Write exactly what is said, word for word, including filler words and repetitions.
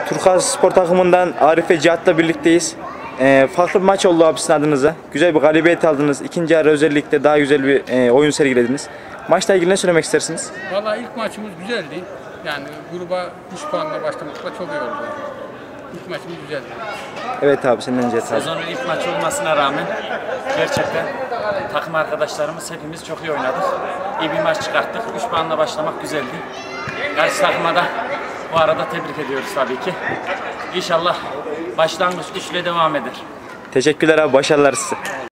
Turkuaz Spor takımından Arif ve Cihat'la birlikteyiz. Ee, farklı bir maç oldu abi sizin adınıza. Güzel bir galibiyet aldınız. İkinci yarı özellikle daha güzel bir e, oyun sergilediniz. Maçla ilgili ne söylemek istersiniz? Valla ilk maçımız güzeldi. Yani gruba üç puanla başlamakla çok iyi oldu. İlk maçımız güzeldi. Evet abi, senden Cihat abi. Sezonun ilk maçı olmasına rağmen gerçekten takım arkadaşlarımız hepimiz çok iyi oynadık. İyi bir maç çıkarttık. üç puanla başlamak güzeldi. Karşı takıma da bu arada tebrik ediyoruz tabii ki. İnşallah başlangıç güçle devam eder. Teşekkürler abi, başarılar size.